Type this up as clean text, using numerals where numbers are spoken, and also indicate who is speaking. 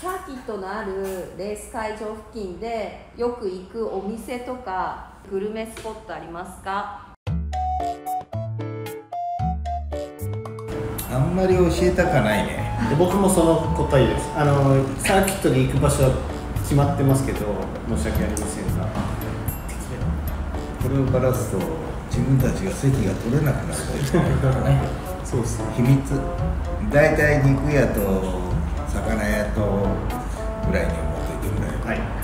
Speaker 1: サーキットのあるレース会場付近でよく行くお店とかグルメスポットありますか？
Speaker 2: あんまり教えたかないね。
Speaker 3: 僕もその答えです。サーキットに行く場所は決まってますけど、申し訳ありませんが、
Speaker 2: これをばらすと自分たちが席が取れなくなるといけないからね。
Speaker 3: そうですね。
Speaker 2: 秘密。だいたい肉屋と魚屋とぐらいに思っておいてくれ。
Speaker 3: はい。